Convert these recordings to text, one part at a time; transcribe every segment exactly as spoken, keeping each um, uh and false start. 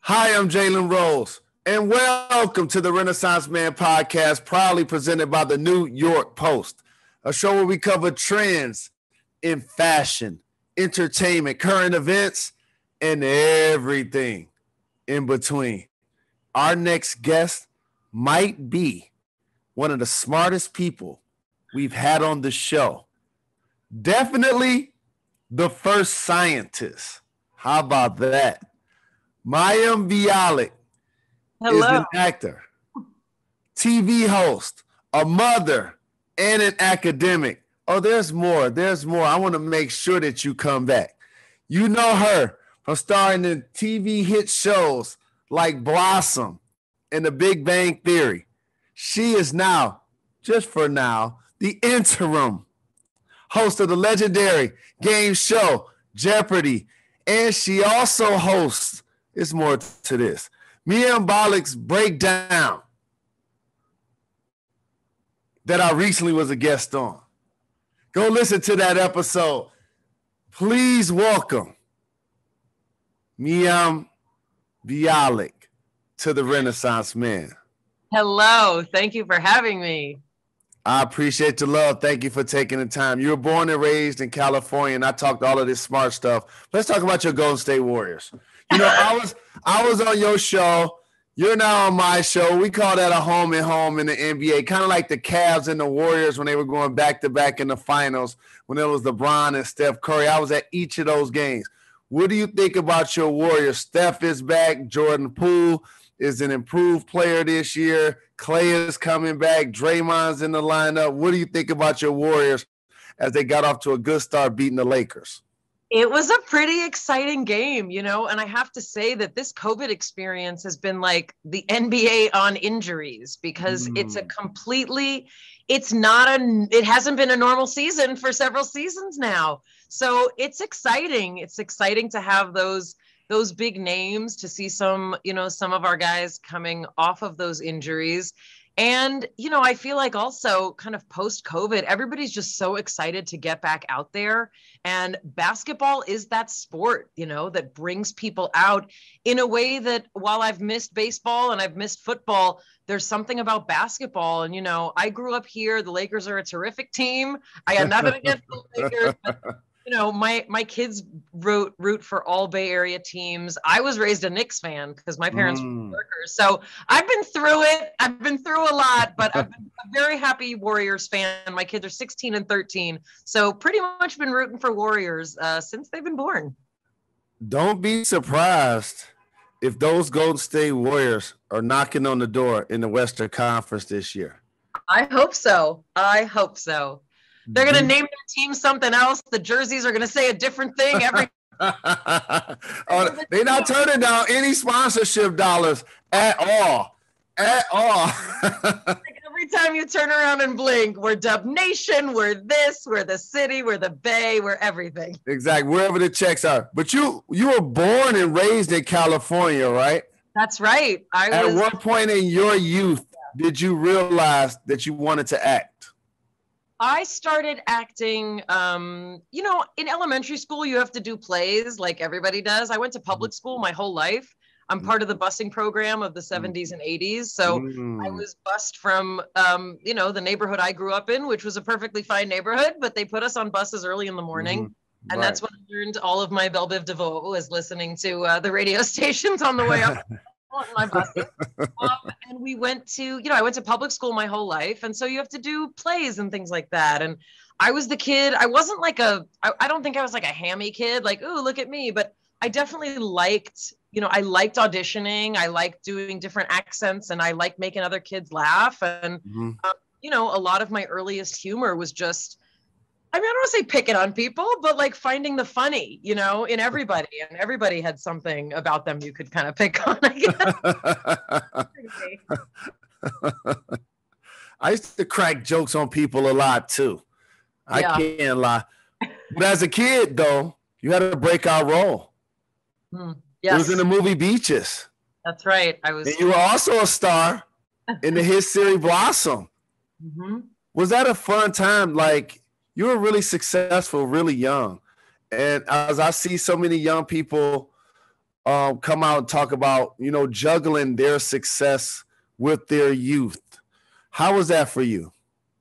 Hi, I'm Jalen Rose, and welcome to the Renaissance Man podcast, proudly presented by the New York Post, a show where we cover trends in fashion, entertainment, current events, and everything in between. Our next guest might be one of the smartest people we've had on the show. Definitely the first scientist. How about that? Mayim Bialik is an actor, T V host, a mother, and an academic. Oh, there's more. There's more. I want to make sure that you come back. You know her from starring in T V hit shows like Blossom and The Big Bang Theory. She is now, just for now, the interim host of the legendary game show Jeopardy! And she also hosts, it's more to this, Mayim Bialik's Breakdown that I recently was a guest on. Go listen to that episode. Please welcome Mayim Bialik to the Renaissance Man. Hello. Thank you for having me. I appreciate the love. Thank you for taking the time. You were born and raised in California, and I talked all of this smart stuff. Let's talk about your Golden State Warriors. You know, I was I was on your show. You're now on my show. We call that a home and home in the N B A, kind of like the Cavs and the Warriors when they were going back-to-back in the finals, when it was LeBron and Steph Curry. I was at each of those games. What do you think about your Warriors? Steph is back. Jordan Poole is an improved player this year. Clay is coming back. Draymond's in the lineup. What do you think about your Warriors as they got off to a good start beating the Lakers? It was a pretty exciting game, you know, and I have to say that this COVID experience has been like the N B A on injuries because mm. it's a completely, it's not a, it hasn't been a normal season for several seasons now. So it's exciting. It's exciting to have those those big names, to see some, you know, some of our guys coming off of those injuries. And, you know, I feel like also kind of post-COVID, everybody's just so excited to get back out there. And basketball is that sport, you know, that brings people out in a way that while I've missed baseball and I've missed football, there's something about basketball. And, you know, I grew up here. The Lakers are a terrific team. I got nothing against the Lakers, but you know, my my kids root root for all Bay Area teams. I was raised a Knicks fan because my parents mm. were workers. So I've been through it. I've been through a lot, but I've been a very happy Warriors fan. My kids are sixteen and thirteen. So pretty much been rooting for Warriors uh, since they've been born. Don't be surprised if those Golden State Warriors are knocking on the door in the Western Conference this year. I hope so. I hope so. They're going to name their team something else. The jerseys are going to say a different thing every. oh, they're not turning down any sponsorship dollars at all, at all. Like every time you turn around and blink, we're Dub Nation, we're this, we're the city, we're the Bay, we're everything. Exactly, wherever the checks are. But you, you were born and raised in California, right? That's right. I at was. what point in your youth did you realize that you wanted to act? I started acting, um, you know, in elementary school, you have to do plays like everybody does. I went to public school my whole life. I'm part of the busing program of the seventies and eighties. So mm. I was bused from, um, you know, the neighborhood I grew up in, which was a perfectly fine neighborhood, but they put us on buses early in the morning. Mm. And right. that's when I learned all of my Belle Biv DeVoe was listening to uh, the radio stations on the way up. My buses. Um, and we went to, you know, I went to public school my whole life. And so you have to do plays and things like that. And I was the kid, I wasn't like a, I, I don't think I was like a hammy kid, like, ooh, look at me. But I definitely liked, you know, I liked auditioning. I liked doing different accents and I liked making other kids laugh. And, mm-hmm. um, you know, a lot of my earliest humor was just, I mean, I don't want to say picking on people, but like finding the funny, you know, in everybody. And everybody had something about them you could kind of pick on, I guess. I used to crack jokes on people a lot, too. I yeah. can't lie. But as a kid, though, you had a breakout role. Mm, yes. It was in the movie Beaches. That's right. I was. And you were also a star in the hit series Blossom. Mm-hmm. Was that a fun time? Like, you were really successful, really young. And as I see so many young people um, come out and talk about, you know, juggling their success with their youth. How was that for you?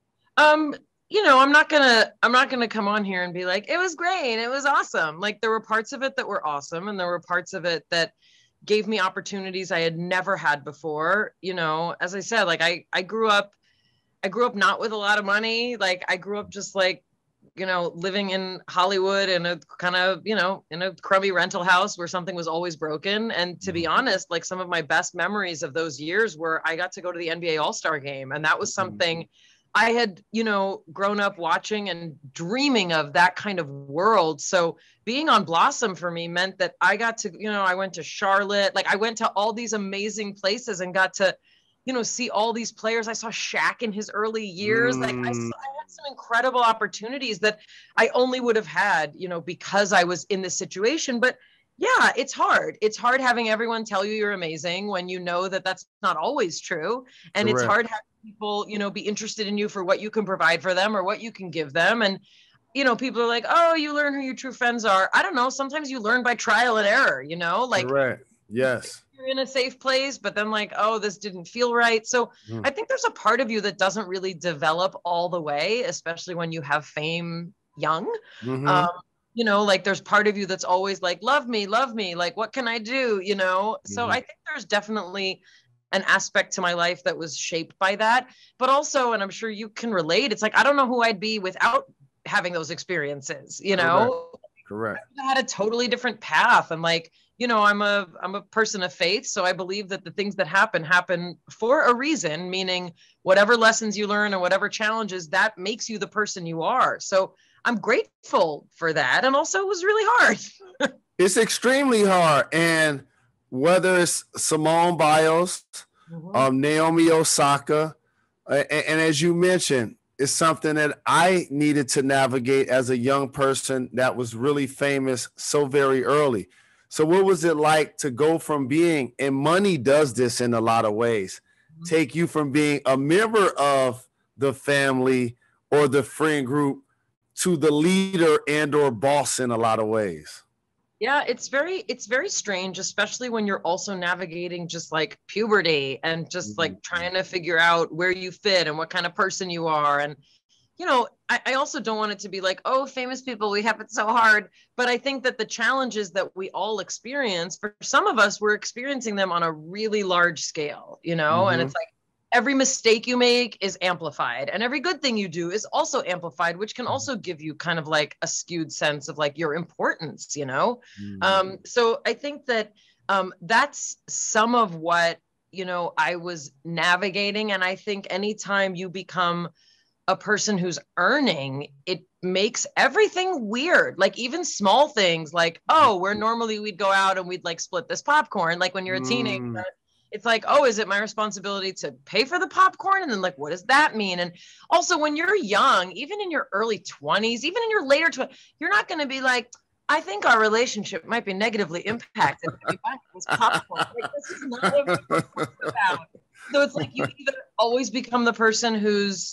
Um, you know, I'm not gonna I'm not gonna come on here and be like, it was great, it was awesome. Like there were parts of it that were awesome, and there were parts of it that gave me opportunities I had never had before. You know, as I said, like I I grew up I grew up not with a lot of money. Like I grew up just like, you know, living in Hollywood in a kind of, you know, in a crummy rental house where something was always broken. And to be honest, like some of my best memories of those years were I got to go to the N B A All-Star game. And that was something I had, you know, grown up watching and dreaming of, that kind of world. So being on Blossom for me meant that I got to, you know, I went to Charlotte, like I went to all these amazing places and got to, you know, see all these players. I saw Shaq in his early years. Mm. Like I, saw, I had some incredible opportunities that I only would have had, you know, because I was in this situation. But yeah, it's hard. It's hard having everyone tell you you're amazing when you know that that's not always true. And Correct. It's hard having people, you know, be interested in you for what you can provide for them or what you can give them. And, you know, people are like, oh, you learn who your true friends are. I don't know. Sometimes you learn by trial and error, you know, like, Correct. Yes. You're in a safe place, but then like, oh, this didn't feel right. So mm. I think there's a part of you that doesn't really develop all the way, especially when you have fame young. Mm-hmm. Um, you know, like there's part of you that's always like, love me, love me. Like, what can I do? You know? Mm-hmm. So I think there's definitely an aspect to my life that was shaped by that, but also, and I'm sure you can relate, it's like, I don't know who I'd be without having those experiences, you know? Correct. Correct. I had a totally different path. And like, you know, I'm a, I'm a person of faith. So I believe that the things that happen, happen for a reason, meaning whatever lessons you learn or whatever challenges, that makes you the person you are. So I'm grateful for that. And also it was really hard. It's extremely hard. And whether it's Simone Biles, mm-hmm. um, Naomi Osaka, uh, and, and as you mentioned, it's something that I needed to navigate as a young person that was really famous so very early. So what was it like to go from being, and money does this in a lot of ways, mm-hmm. take you from being a member of the family or the friend group to the leader and or boss in a lot of ways? Yeah, it's very, it's very strange, especially when you're also navigating just like puberty and just mm-hmm. like trying to figure out where you fit and what kind of person you are. And, you know, I, I also don't want it to be like, oh, famous people, we have it so hard. But I think that the challenges that we all experience, for some of us, we're experiencing them on a really large scale, you know, mm-hmm. and it's like every mistake you make is amplified and every good thing you do is also amplified, which can also give you kind of like a skewed sense of like your importance, you know? Mm-hmm. Um, so I think that um, that's some of what, you know, I was navigating. And I think anytime you become a person who's earning, it makes everything weird. Like even small things like, oh, where normally we'd go out and we'd like split this popcorn. Like when you're a teenager, mm. it's like, oh, is it my responsibility to pay for the popcorn? And then like, what does that mean? And also when you're young, even in your early twenties, even in your later twenties, you're not going to be like, I think our relationship might be negatively impacted by this popcorn. Like, this is not what we're talking about. So it's like you either always become the person who's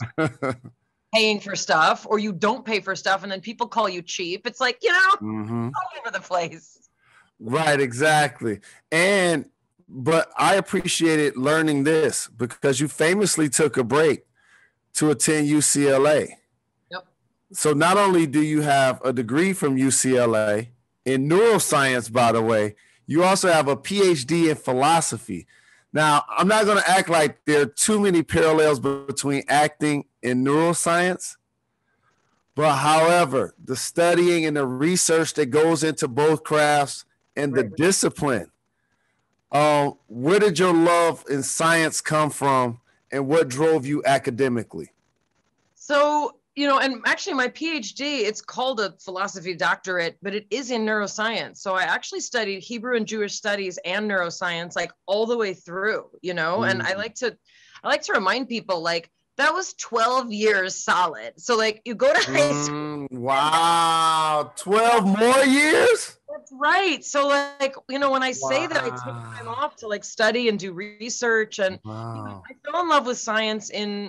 paying for stuff or you don't pay for stuff and then people call you cheap. It's like, you know, mm-hmm. all over the place. Right, exactly. And, but I appreciated learning this because you famously took a break to attend U C L A. Yep. So not only do you have a degree from U C L A in neuroscience, by the way, you also have a P H D in philosophy. Now, I'm not going to act like there are too many parallels between acting and neuroscience, but however, the studying and the research that goes into both crafts and the right. discipline, um, where did your love in science come from and what drove you academically? So, you know, and actually my P H D, it's called a philosophy doctorate, but it is in neuroscience. So I actually studied Hebrew and Jewish studies and neuroscience, like all the way through, you know, mm. and I like to, I like to remind people like that was twelve years solid. So like you go to high school. Mm, wow. twelve more years? That's right. So like, you know, when I say wow. that I take time off to like study and do research and wow. you know, I fell in love with science in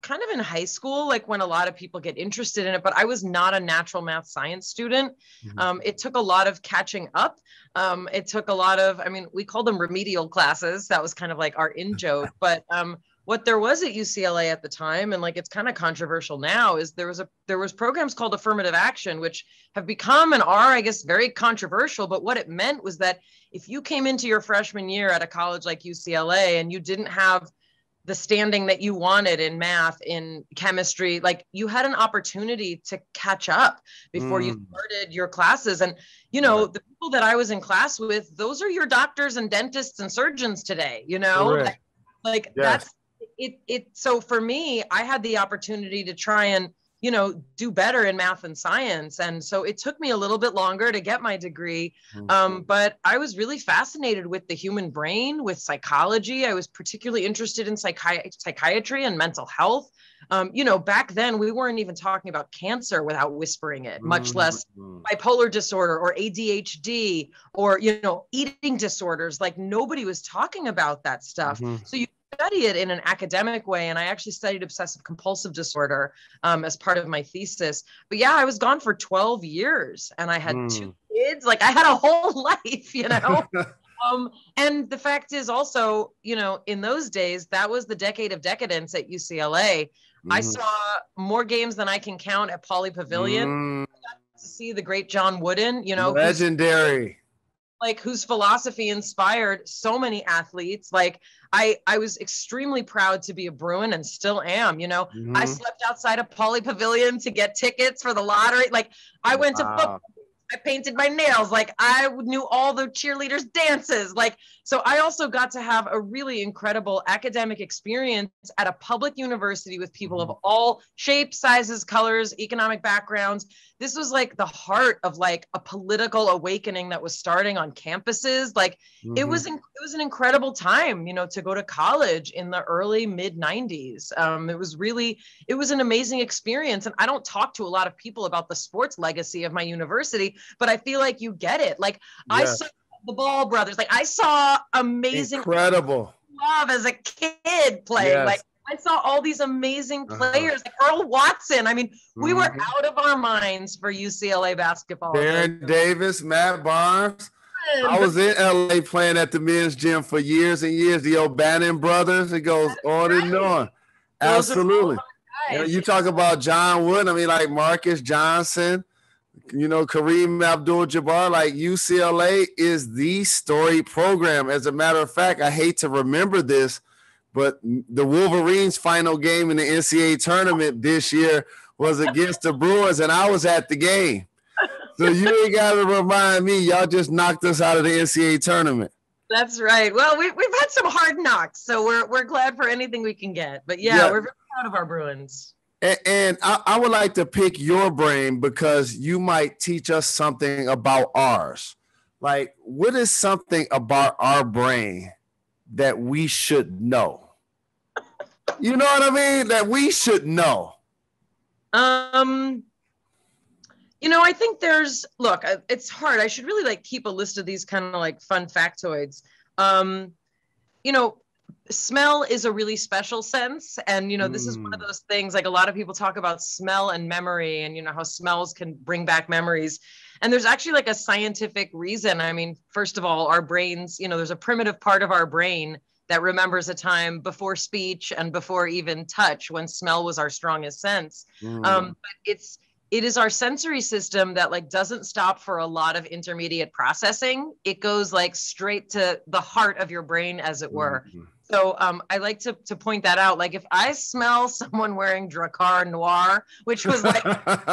kind of in high school, like when a lot of people get interested in it, but I was not a natural math science student. Mm-hmm. Um, it took a lot of catching up. Um, it took a lot of, I mean, we called them remedial classes. That was kind of like our in joke, but um, what there was at U C L A at the time, and like it's kind of controversial now, is there was a there was programs called affirmative action, which have become and are, I guess, very controversial. But what it meant was that if you came into your freshman year at a college like U C L A and you didn't have the standing that you wanted in math, in chemistry, like you had an opportunity to catch up before mm. you started your classes. And, you know, right. the people that I was in class with, those are your doctors and dentists and surgeons today, you know, like, like yes. that's it, it. So for me, I had the opportunity to try and, you know, do better in math and science. And so it took me a little bit longer to get my degree. Mm-hmm. Um, but I was really fascinated with the human brain, with psychology. I was particularly interested in psychi- psychiatry and mental health. Um, you know, back then we weren't even talking about cancer without whispering it, much mm-hmm. less bipolar disorder or A D H D or, you know, eating disorders. Like nobody was talking about that stuff. Mm-hmm. So you study it in an academic way. And I actually studied obsessive compulsive disorder um, as part of my thesis. But yeah, I was gone for twelve years and I had mm. two kids. Like I had a whole life, you know? um, and the fact is also, you know, in those days, that was the decade of decadence at U C L A. Mm. I saw more games than I can count at Pauley Pavilion. Mm. I got to see the great John Wooden, you know, legendary. Like whose philosophy inspired so many athletes. Like I, I was extremely proud to be a Bruin and still am, you know, mm-hmm. I slept outside of Pauley Pavilion to get tickets for the lottery. Like I went wow. to football. I painted my nails. Like I knew all the cheerleaders' dances. Like, so I also got to have a really incredible academic experience at a public university with people of all shapes, sizes, colors, economic backgrounds. This was like the heart of like a political awakening that was starting on campuses. Like mm-hmm. it was, it was an incredible time, you know, to go to college in the early mid nineties. Um, it was really, it was an amazing experience. And I don't talk to a lot of people about the sports legacy of my university, but I feel like you get it. Like yes. I saw the Ball brothers, like I saw amazing, incredible love as a kid playing. Yes. Like I saw all these amazing players, uh-huh. like Earl Watson. I mean, we mm-hmm. were out of our minds for U C L A basketball. Baron Davis, Matt Barnes. I was in L A playing at the men's gym for years and years. The O'Bannon brothers, it goes That's on right. and on. Those Absolutely. You, know, you talk about John Wood, I mean, like Marcus Johnson, you know, Kareem Abdul-Jabbar, like U C L A is the story program. As a matter of fact, I hate to remember this, but the Wolverines' final game in the N C double A tournament this year was against the Bruins, and I was at the game. So you ain't got to remind me. Y'all just knocked us out of the N C double A tournament. That's right. Well, we, we've had some hard knocks, so we're we're glad for anything we can get. But yeah, yeah. we're very proud of our Bruins. And, and I, I would like to pick your brain because you might teach us something about ours. Like, what is something about our brain that we should know? You know what I mean? That we should know. Um, you know, I think there's, look, it's hard. I should really like keep a list of these kind of like fun factoids. Um, you know, smell is a really special sense. And, you know, this mm. is one of those things, like a lot of people talk about smell and memory and, you know, how smells can bring back memories. And there's actually like a scientific reason. I mean, first of all, our brains, you know, there's a primitive part of our brain that remembers a time before speech and before even touch, when smell was our strongest sense. Mm. Um, but it's, it is our sensory system that like doesn't stop for a lot of intermediate processing. It goes like straight to the heart of your brain, as it were. Mm-hmm. So um, I like to, to point that out. Like if I smell someone wearing Drakkar Noir, which was like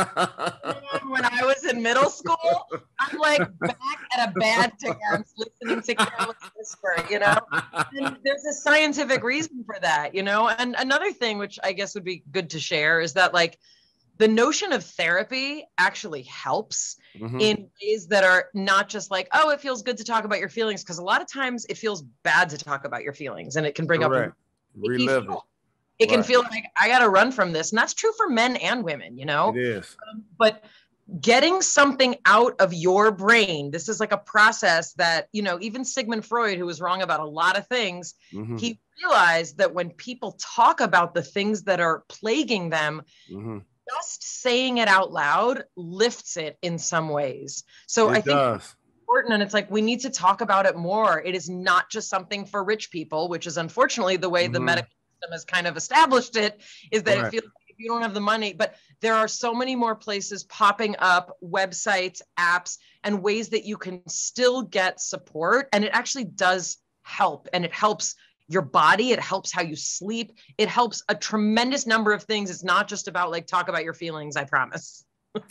when I was in middle school, I'm like back at a bad dance listening to Careless Whisper, you know? And there's a scientific reason for that, you know? And another thing, which I guess would be good to share, is that like the notion of therapy actually helps mm-hmm. in ways that are not just like, oh, it feels good to talk about your feelings. Because a lot of times it feels bad to talk about your feelings, and it can bring Correct. up relive it. It can right. feel like I got to run from this. And that's true for men and women, you know? It is. Um, but getting something out of your brain. This is like a process that, you know, even Sigmund Freud, who was wrong about a lot of things, mm-hmm. he realized that when people talk about the things that are plaguing them, mm-hmm. just saying it out loud lifts it in some ways. So it I think does. It's important, and it's like, we need to talk about it more. It is not just something for rich people, which is unfortunately the way mm-hmm. the medical system has kind of established it, is that right. it feels like if you don't have the money, but there are so many more places popping up, websites, apps, and ways that you can still get support. And it actually does help, and it helps your body. It helps how you sleep. It helps a tremendous number of things. It's not just about like, talk about your feelings, I promise.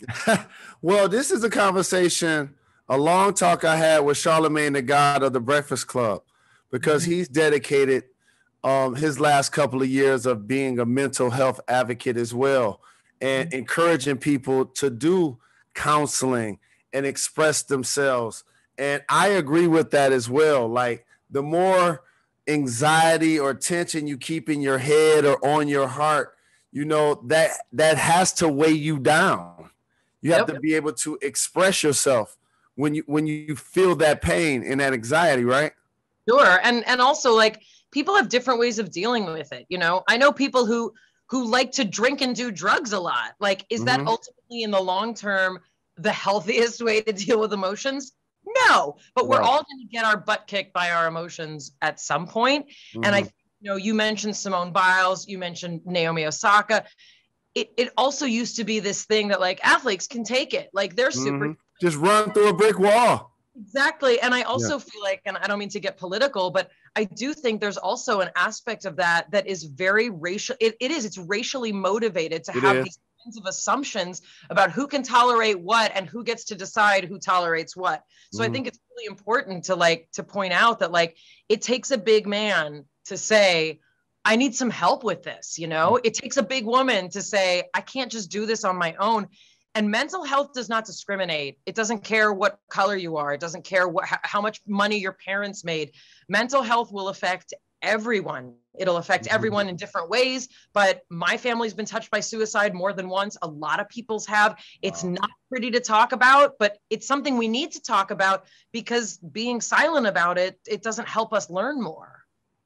Well, this is a conversation, a long talk I had with Charlemagne the God of the Breakfast Club, because mm-hmm. he's dedicated um, his last couple of years of being a mental health advocate as well, and mm-hmm. encouraging people to do counseling and express themselves. And I agree with that as well. Like, the more anxiety or tension you keep in your head or on your heart, you know, that that has to weigh you down. You have yep. to be able to express yourself when you when you feel that pain and that anxiety, right? Sure. And and also, like, people have different ways of dealing with it. You know, I know people who who like to drink and do drugs a lot. Like, is mm-hmm. that ultimately in the long term the healthiest way to deal with emotions? No, but we're right. all going to get our butt kicked by our emotions at some point. Mm-hmm. And I, you know, you mentioned Simone Biles, you mentioned Naomi Osaka. It it also used to be this thing that, like, athletes can take it. Like, they're super. Mm-hmm. Just run through a brick wall. Exactly. And I also yeah. feel like, and I don't mean to get political, but I do think there's also an aspect of that that is very racial. It, it is. It's racially motivated to it have is. these kinds of assumptions about who can tolerate what and who gets to decide who tolerates what. So mm-hmm. I think it's really important to like to point out that, like, it takes a big man to say, I need some help with this. You know, mm-hmm. it takes a big woman to say, I can't just do this on my own. And mental health does not discriminate. It doesn't care what color you are. It doesn't care what, how much money your parents made. Mental health will affect everyone. It'll affect mm-hmm. everyone in different ways. But my family's been touched by suicide more than once. A lot of people's have. It's wow. not pretty to talk about, but it's something we need to talk about, because being silent about it, it doesn't help us learn more.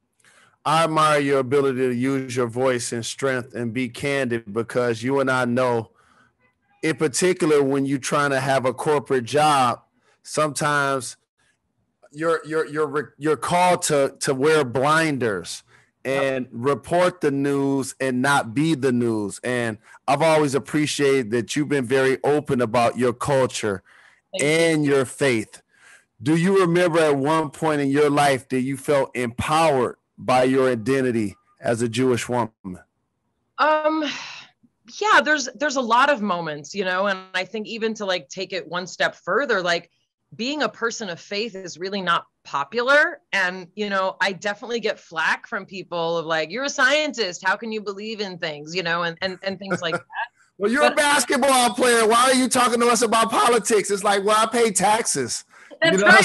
I admire your ability to use your voice and strength and be candid, because you and I know, in particular, when you're trying to have a corporate job, sometimes you're you're you're you're called to to wear blinders and yep. report the news and not be the news. And I've always appreciated that you've been very open about your culture Thank and you. your faith. Do you remember at one point in your life that you felt empowered by your identity as a Jewish woman? Um. Yeah, there's there's a lot of moments, you know, and I think even to like take it one step further, like, being a person of faith is really not popular. And, you know, I definitely get flack from people of like, you're a scientist, how can you believe in things, you know, and and, and things like that. Well, you're but, a basketball player. Why are you talking to us about politics? It's like, well, I pay taxes. That's you know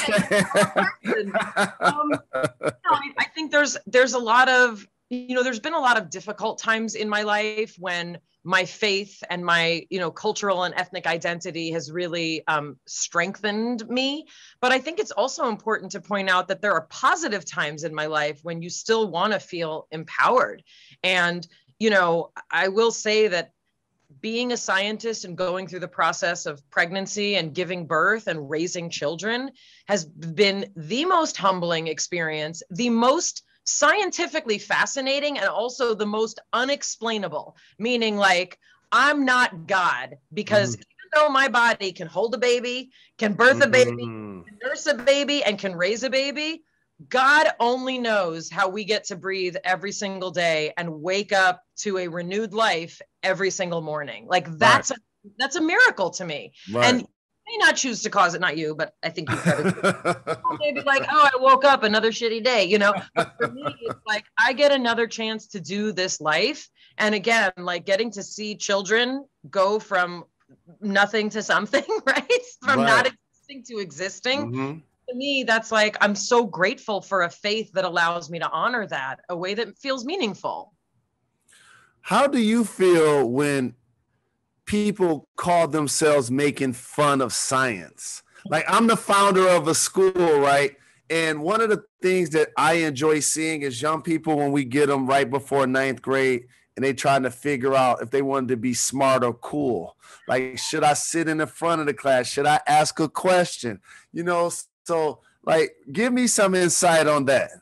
right. um, you know, I, I think there's there's a lot of, you know, there's been a lot of difficult times in my life when my faith and my, you know, cultural and ethnic identity has really um, strengthened me. But I think it's also important to point out that there are positive times in my life when you still want to feel empowered. And, you know, I will say that being a scientist and going through the process of pregnancy and giving birth and raising children has been the most humbling experience, the most scientifically fascinating, and also the most unexplainable, meaning, like, I'm not God, because mm-hmm. even though my body can hold a baby, can birth a baby, mm-hmm. can nurse a baby, and can raise a baby, God only knows how we get to breathe every single day and wake up to a renewed life every single morning. Like, that's right. a that's a miracle to me. Right. And may not choose to cause it, not you, but I think you've heard it. Maybe like, oh, I woke up another shitty day, you know. But for me, it's like, I get another chance to do this life. And again, like, getting to see children go from nothing to something, right? From right. not existing to existing. Mm-hmm. To me, that's like, I'm so grateful for a faith that allows me to honor that, a way that feels meaningful. How do you feel when people call themselves making fun of science. Like, I'm the founder of a school, right? And one of the things that I enjoy seeing is young people, when we get them right before ninth grade and they trying to figure out if they wanted to be smart or cool. Like, should I sit in the front of the class? Should I ask a question? You know, so like, give me some insight on that.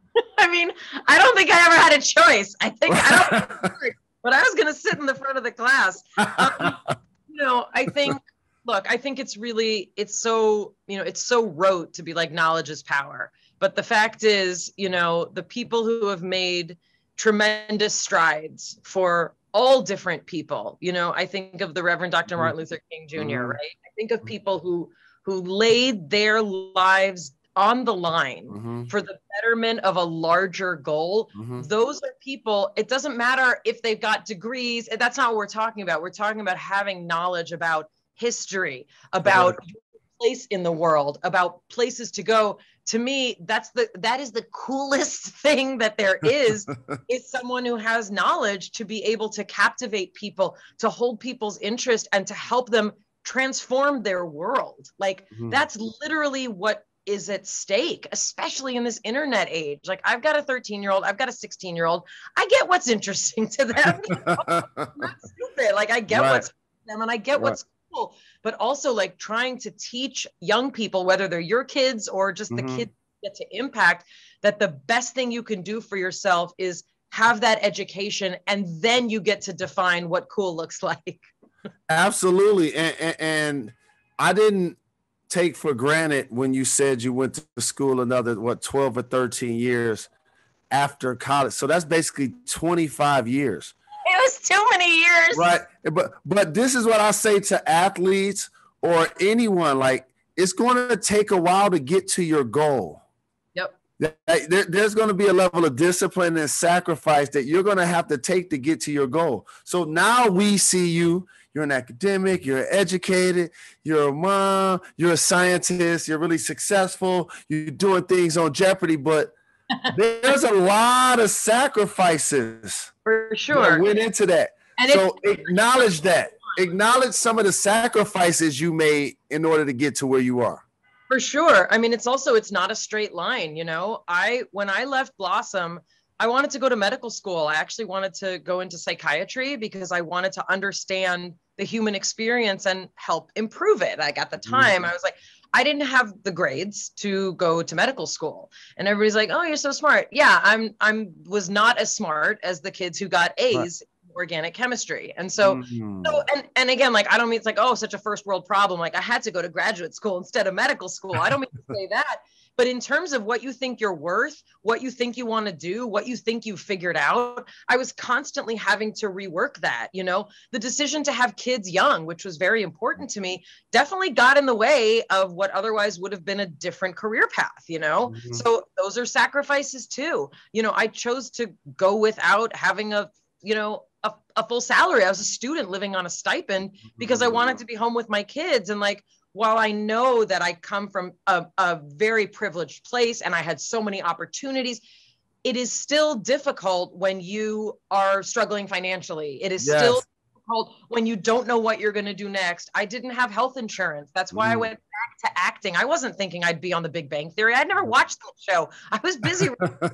I mean, I don't think I ever had a choice. I think I don't, but I was going to sit in the front of the class. Um, you know, I think, look, I think it's really, it's so, you know, it's so rote to be like, knowledge is power. But the fact is, you know, the people who have made tremendous strides for all different people, you know, I think of the Reverend Doctor Martin Luther King Junior, mm-hmm. right? I think of people who, who laid their lives on the line mm-hmm. for the betterment of a larger goal. Mm-hmm. Those are people, it doesn't matter if they've got degrees. That's not what we're talking about. We're talking about having knowledge about history, about right. place in the world, about places to go. To me, that's the, that is the coolest thing that there is, is someone who has knowledge to be able to captivate people, to hold people's interest, and to help them transform their world. Like, mm-hmm. that's literally what is at stake, especially in this internet age. Like, I've got a thirteen year old, I've got a sixteen year old. I get what's interesting to them. You know? I'm not stupid. Like, I get right. what's them and I get right. what's cool, but also like trying to teach young people, whether they're your kids or just mm-hmm. the kids you get to impact, that the best thing you can do for yourself is have that education, and then you get to define what cool looks like. Absolutely. And, and, and I didn't take for granted when you said you went to school another, what, twelve or thirteen years after college. So that's basically twenty-five years. It was too many years. Right. But, but this is what I say to athletes or anyone, like, it's going to take a while to get to your goal. Yep. There, there's going to be a level of discipline and sacrifice that you're going to have to take to get to your goal. So now we see you. You're an academic, you're educated, you're a mom, you're a scientist, you're really successful, you're doing things on Jeopardy, but there's a lot of sacrifices for sure that went into that. And so acknowledge that. Acknowledge some of the sacrifices you made in order to get to where you are. For sure. I mean, it's also, it's not a straight line, you know. I, when I left Blossom, I wanted to go to medical school. I actually wanted to go into psychiatry because I wanted to understand the human experience and help improve it. Like, at the time, mm-hmm. I was like, I didn't have the grades to go to medical school. And everybody's like, oh, you're so smart. Yeah, I'm, I'm was not as smart as the kids who got A's right. in organic chemistry. And so, mm-hmm. so and, and again, like, I don't mean it's like, oh, such a first world problem. Like, I had to go to graduate school instead of medical school. I don't mean to say that. But in terms of what you think you're worth, what you think you want to do, what you think you've figured out, I was constantly having to rework that. You know, the decision to have kids young, which was very important to me, definitely got in the way of what otherwise would have been a different career path, you know? Mm-hmm. So those are sacrifices too. You know, I chose to go without having a, you know, a, a full salary. I was a student living on a stipend because I wanted to be home with my kids. And like, while I know that I come from a, a very privileged place and I had so many opportunities, it is still difficult when you are struggling financially. It is yes. still difficult when you don't know what you're going to do next. I didn't have health insurance. That's why mm. I went back to acting. I wasn't thinking I'd be on The Big Bang Theory. I'd never watched that show. I was busy.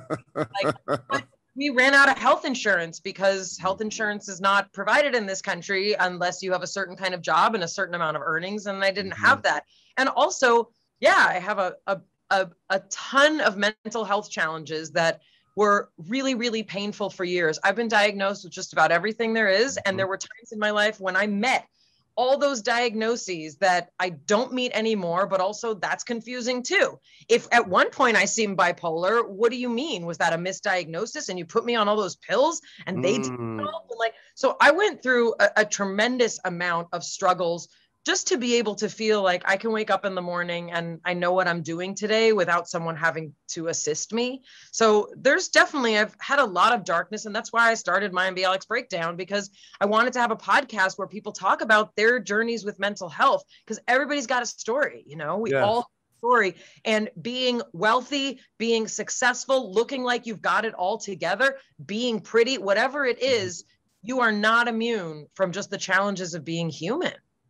like, but we ran out of health insurance because health insurance is not provided in this country unless you have a certain kind of job and a certain amount of earnings. And I didn't mm-hmm. have that. And also, yeah, I have a, a, a, a ton of mental health challenges that were really, really painful for years. I've been diagnosed with just about everything there is. And there were times in my life when I met all those diagnoses that I don't meet anymore, but also that's confusing too. If at one point I seemed bipolar, what do you mean? Was that a misdiagnosis and you put me on all those pills and they mm. did all? Like, so I went through a, a tremendous amount of struggles just to be able to feel like I can wake up in the morning and I know what I'm doing today without someone having to assist me. So there's definitely, I've had a lot of darkness, and that's why I started my M B L X Breakdown, because I wanted to have a podcast where people talk about their journeys with mental health, because everybody's got a story, you know, we yes. all have a story, and being wealthy, being successful, looking like you've got it all together, being pretty, whatever it is, you are not immune from just the challenges of being human.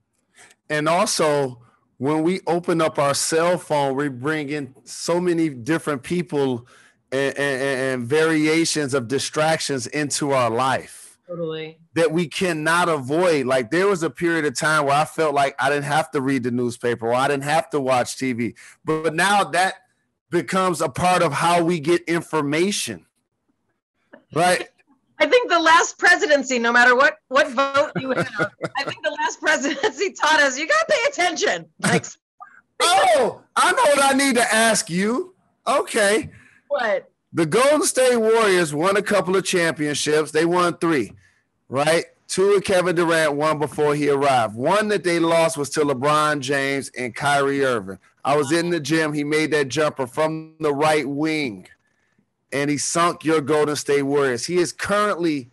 And also, when we open up our cell phone, we bring in so many different people and, and, and variations of distractions into our life. Totally. That we cannot avoid. Like, there was a period of time where I felt like I didn't have to read the newspaper or I didn't have to watch T V. But now that becomes a part of how we get information, right? I think the last presidency, no matter what, what vote you have, I think the last presidency taught us you got to pay attention. Like, oh, I know what I need to ask you. Okay. What? The Golden State Warriors won a couple of championships. They won three, right? Two of Kevin Durant won before he arrived. One that they lost was to LeBron James and Kyrie Irving. I was in the gym. He made that jumper from the right wing, and he sunk your Golden State Warriors. He is currently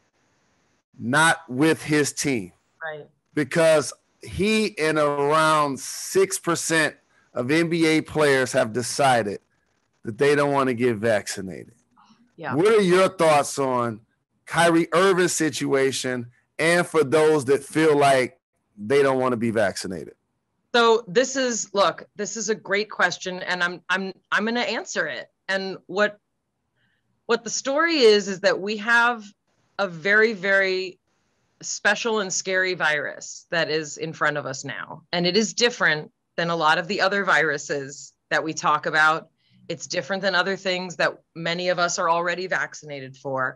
not with his team. Right. Because he and around six percent of N B A players have decided that they don't want to get vaccinated. Yeah. What are your thoughts on Kyrie Irving's situation and for those that feel like they don't want to be vaccinated? So this is, look, this is a great question, and I'm I'm I'm going to answer it. And what what the story is is that we have a very, very special and scary virus that is in front of us now. And it is different than a lot of the other viruses that we talk about. It's different than other things that many of us are already vaccinated for.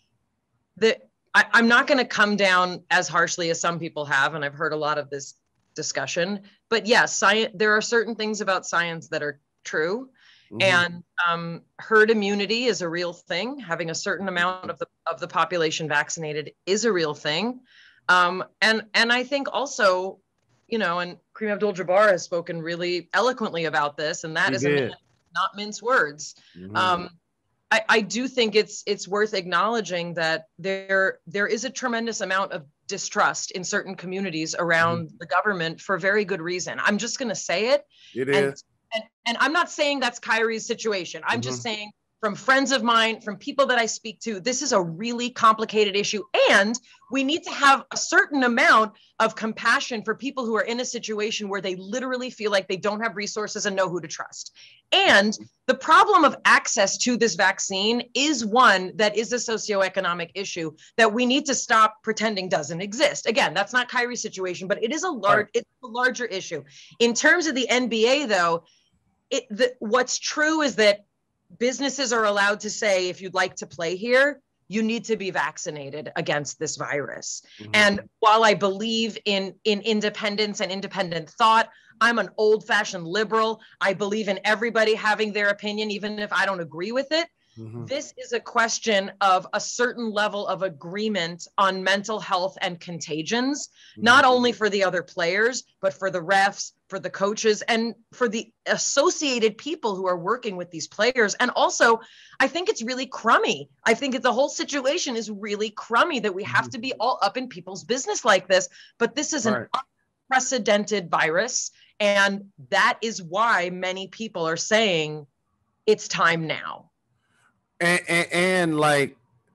The, I, I'm not going to come down as harshly as some people have, and I've heard a lot of this discussion. But yes, science, there are certain things about science that are true. Mm-hmm. And um, herd immunity is a real thing. Having a certain amount of the of the population vaccinated is a real thing. Um, and and I think also, you know, and Kareem Abdul-Jabbar has spoken really eloquently about this, and that he is did. a man, not mince words. Mm-hmm. Um, I, I do think it's it's worth acknowledging that there there is a tremendous amount of distrust in certain communities around mm-hmm. the government for very good reason. I'm just going to say it. It and, is. And, and I'm not saying that's Kyrie's situation. I'm mm-hmm. just saying from friends of mine, from people that I speak to, this is a really complicated issue. And we need to have a certain amount of compassion for people who are in a situation where they literally feel like they don't have resources and know who to trust. And the problem of access to this vaccine is one that is a socioeconomic issue that we need to stop pretending doesn't exist. Again, that's not Kyrie's situation, but it is a large, it's a larger issue. In terms of the N B A, though, it, the, what's true is that businesses are allowed to say, if you'd like to play here, you need to be vaccinated against this virus. Mm-hmm. And while I believe in, in independence and independent thought, I'm an old-fashioned liberal. I believe in everybody having their opinion, even if I don't agree with it. Mm-hmm. This is a question of a certain level of agreement on mental health and contagions, mm-hmm. not only for the other players, but for the refs, for the coaches, and for the associated people who are working with these players. And also, I think it's really crummy. I think the whole situation is really crummy that we have mm-hmm. to be all up in people's business like this. But this is an right. unprecedented virus. And that is why many people are saying it's time now. And, and, and like,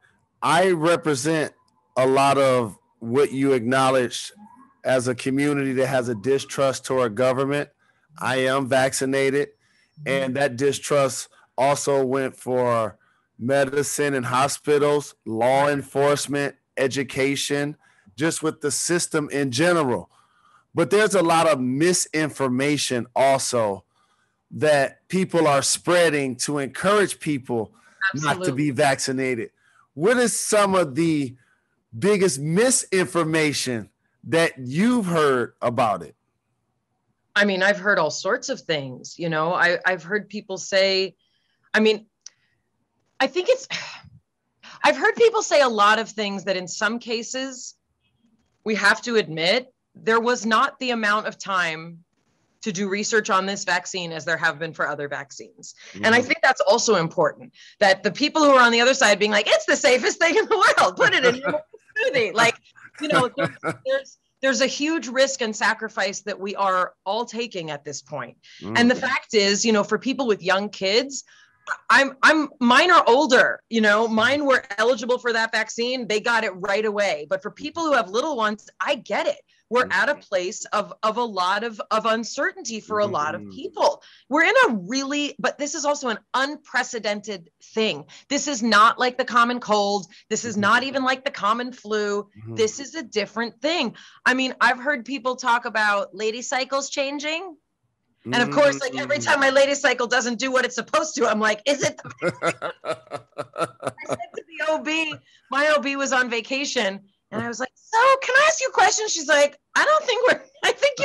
I represent a lot of what you acknowledge as a community that has a distrust toward government. I am vaccinated, and that distrust also went for medicine and hospitals, law enforcement, education, just with the system in general. But there's a lot of misinformation also that people are spreading to encourage people Absolutely. Not to be vaccinated. What is some of the biggest misinformation that you've heard about it? I mean, I've heard all sorts of things, you know, I, I've heard people say, I mean, I think it's, I've heard people say a lot of things that in some cases, we have to admit, there was not the amount of time to do research on this vaccine as there have been for other vaccines. Mm-hmm. And I think that's also important, that the people who are on the other side being like, it's the safest thing in the world, put it in your smoothie. Like, you know, there's, there's, there's a huge risk and sacrifice that we are all taking at this point. Mm-hmm. And the fact is, you know, for people with young kids, I'm, I'm, mine are older, you know, mine were eligible for that vaccine. They got it right away. But for people who have little ones, I get it. We're at a place of, of a lot of, of uncertainty for a lot of people. We're in a really, but this is also an unprecedented thing. This is not like the common cold. This is not even like the common flu. Mm-hmm. This is a different thing. I mean, I've heard people talk about lady cycles changing. And of course, like every time my lady cycle doesn't do what it's supposed to, I'm like, is it? The I said to the O B, my O B was on vacation. And I was like, so can I ask you a question? She's like, I don't think we're, I think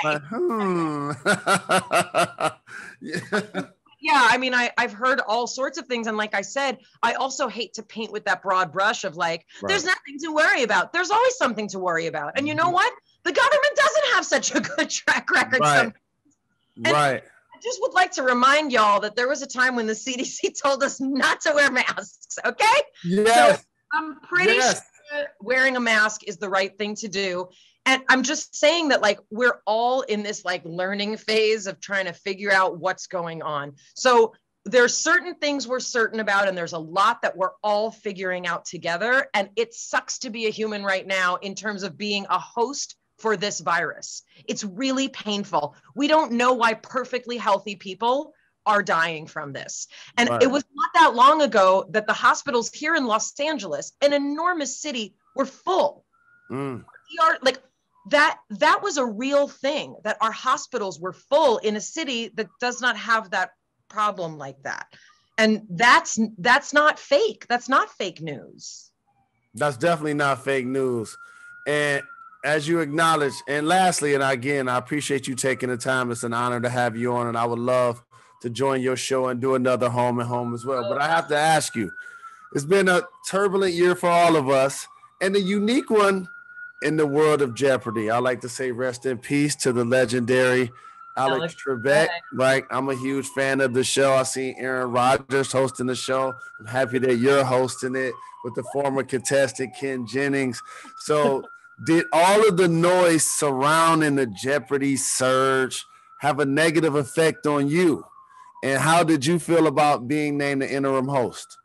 you're okay. Hmm. yeah. yeah, I mean, I, I've heard all sorts of things. And like I said, I also hate to paint with that broad brush of like, right. There's nothing to worry about. There's always something to worry about. And you know what? The government doesn't have such a good track record. Right. Right. I just would like to remind y'all that there was a time when the C D C told us not to wear masks. Okay. Yes. So I'm pretty yes. sure wearing a mask is the right thing to do. And I'm just saying that like, we're all in this like learning phase of trying to figure out what's going on. So there's certain things we're certain about, and there's a lot that we're all figuring out together. And it sucks to be a human right now in terms of being a host for this virus. It's really painful. We don't know why perfectly healthy people are dying from this. And right. It was not that long ago that the hospitals here in Los Angeles, an enormous city, were full. Mm. Like that, that was a real thing, that our hospitals were full in a city that does not have that problem like that. And that's, that's not fake. That's not fake news. That's definitely not fake news. And as you acknowledge, and lastly, and again, I appreciate you taking the time. It's an honor to have you on, and I would love to join your show and do another home and home as well. But I have to ask you, it's been a turbulent year for all of us, and a unique one in the world of Jeopardy. I like to say rest in peace to the legendary Alex, Alex Trebek. Right, I'm a huge fan of the show. I see Aaron Rodgers hosting the show. I'm happy that you're hosting it with the former contestant Ken Jennings. So did all of the noise surrounding the Jeopardy surge have a negative effect on you? And how did you feel about being named the interim host?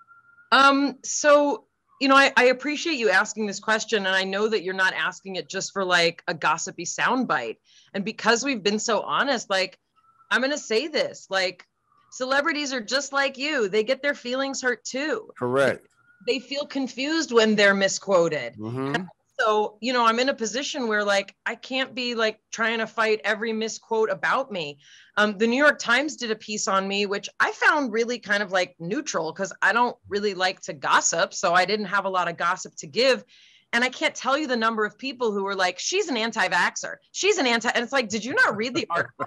Um, so, you know, I, I appreciate you asking this question. And I know that you're not asking it just for like a gossipy soundbite. And because we've been so honest, like, I'm going to say this, like, celebrities are just like you. They get their feelings hurt too. Correct. They feel confused when they're misquoted. Mm-hmm. So, you know, I'm in a position where like, I can't be like trying to fight every misquote about me. Um, the New York Times did a piece on me, which I found really kind of like neutral because I don't really like to gossip. So I didn't have a lot of gossip to give. And I can't tell you the number of people who were like, she's an anti-vaxxer. She's an anti, and it's like, did you not read the article?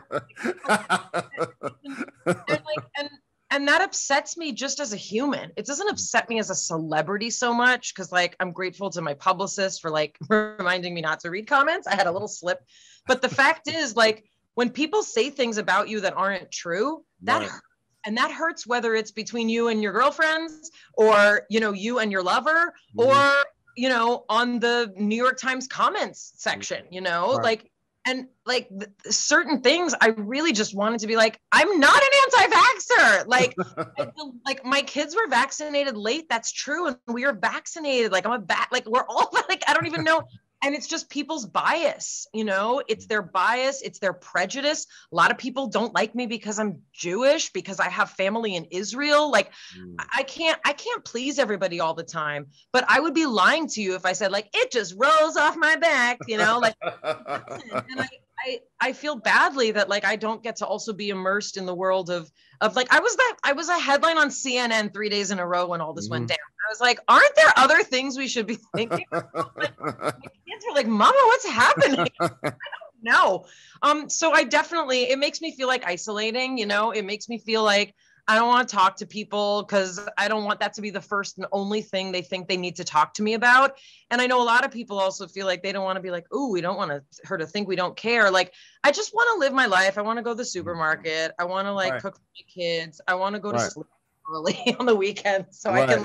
and, like, and, And that upsets me just as a human. It doesn't upset me as a celebrity so much because like I'm grateful to my publicist for like reminding me not to read comments. I had a little slip. But the fact is like when people say things about you that aren't true, that right. hurts. And that hurts whether it's between you and your girlfriends or, you know, you and your lover mm-hmm. or, you know, on the New York Times comments section, you know, right. like And like th- certain things, I really just wanted to be like, I'm not an anti-vaxxer. Like, I feel like my kids were vaccinated late. That's true. And we are vaccinated. Like I'm a bat, like we're all like, I don't even know. And it's just people's bias, you know, it's their bias. It's their prejudice. A lot of people don't like me because I'm Jewish, because I have family in Israel. Like mm. I can't, I can't please everybody all the time, but I would be lying to you if I said like, it just rolls off my back, you know, like, and I, I, I feel badly that like, I don't get to also be immersed in the world of, of like, I was that, I was a headline on C N N three days in a row when all this mm-hmm. went down. I was like, aren't there other things we should be thinking? Like, my kids were like, Mama, what's happening? I don't know. Um, so I definitely, it makes me feel like isolating, you know, it makes me feel like I don't want to talk to people because I don't want that to be the first and only thing they think they need to talk to me about. And I know a lot of people also feel like they don't want to be like, oh, we don't want to, her to think we don't care. Like, I just want to live my life. I want to go to the supermarket. I want to like right. cook for my kids. I want to go to right. sleep early on the weekend so right. I can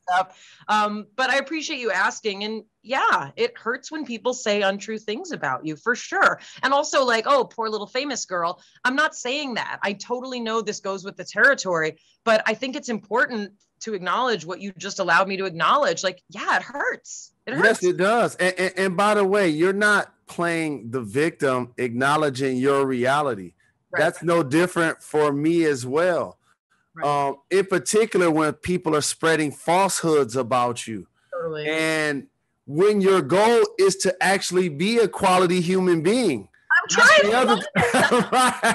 up. Um, but I appreciate you asking. And yeah, it hurts when people say untrue things about you, for sure. And also like, oh, poor little famous girl. I'm not saying that. I totally know this goes with the territory, but I think it's important to acknowledge what you just allowed me to acknowledge. Like, yeah, it hurts. It hurts. Yes, it does. And, and, and by the way, you're not playing the victim, acknowledging your reality. Right. That's no different for me as well. Right. Um, in particular, when people are spreading falsehoods about you. Totally. And when your goal is to actually be a quality human being. I'm trying to other,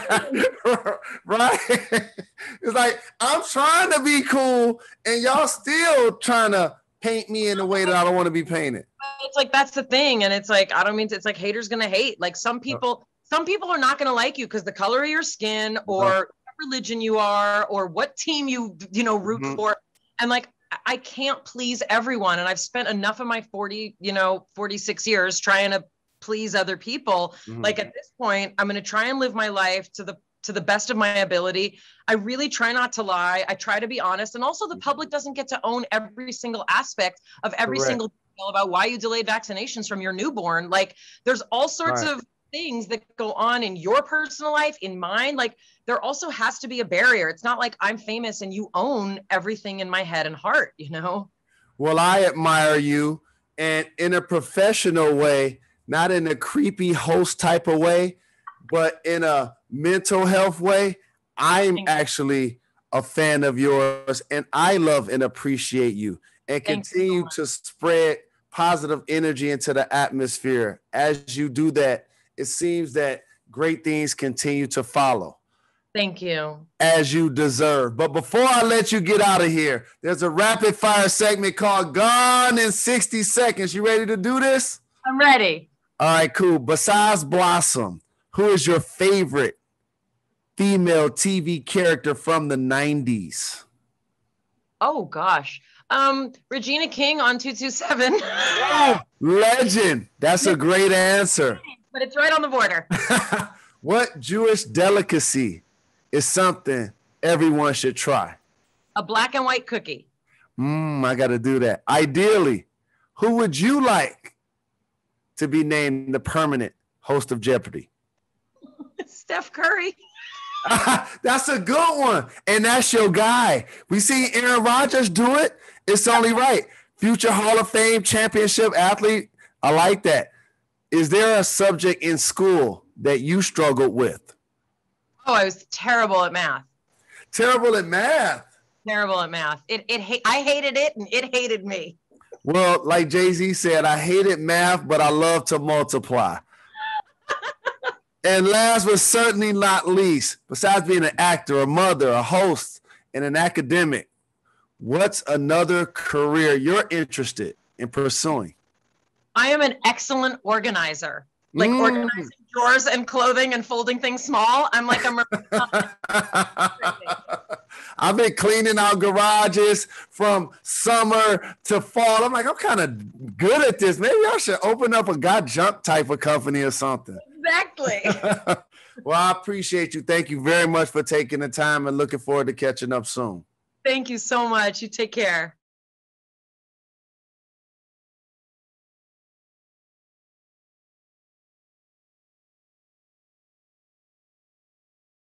right, right. It's like, I'm trying to be cool and y'all still trying to paint me in a way that I don't want to be painted. It's like, that's the thing. And it's like, I don't mean to, it's like haters going to hate. Like some people, some people are not going to like you because the color of your skin or what religion you are or what team you, you know, root mm-hmm. for. And like, I can't please everyone. And I've spent enough of my forty, you know, forty-six years trying to please other people. Mm-hmm. Like at this point, I'm going to try and live my life to the, to the best of my ability. I really try not to lie. I try to be honest. And also the public doesn't get to own every single aspect of every Correct. Single detail about why you delayed vaccinations from your newborn. Like there's all sorts right. of things that go on in your personal life, in mine. Like there also has to be a barrier. It's not like I'm famous and you own everything in my head and heart, you know? Well, I admire you, and in a professional way, not in a creepy host type of way, but in a mental health way. I'm actually a fan of yours, and I love and appreciate you, and continue to spread positive energy into the atmosphere. As you do that, it seems that great things continue to follow. Thank you. As you deserve. But before I let you get out of here, there's a rapid fire segment called Gone in sixty seconds. You ready to do this? I'm ready. All right, cool. Besides Blossom, who is your favorite female T V character from the nineties? Oh, gosh. Um, Regina King on two two seven. Oh, legend. That's a great answer. But it's right on the border. What Jewish delicacy is something everyone should try? A black and white cookie. Mmm, I got to do that. Ideally, who would you like to be named the permanent host of Jeopardy? Steph Curry. That's a good one. And that's your guy. We see Aaron Rodgers do it. It's only right. Future Hall of Fame championship athlete. I like that. Is there a subject in school that you struggled with? Oh, I was terrible at math. Terrible at math? Terrible at math. It, it, I hated it and it hated me. Well, like Jay-Z said, I hated math, but I love to multiply. And last but certainly not least, besides being an actor, a mother, a host, and an academic, what's another career you're interested in pursuing? I am an excellent organizer, like mm. organizing drawers and clothing and folding things small. I'm like, I'm. I've been cleaning out garages from summer to fall. I'm like, I'm kind of good at this. Maybe I should open up a got junk type of company or something. Exactly. Well, I appreciate you. Thank you very much for taking the time and looking forward to catching up soon. Thank you so much. You take care.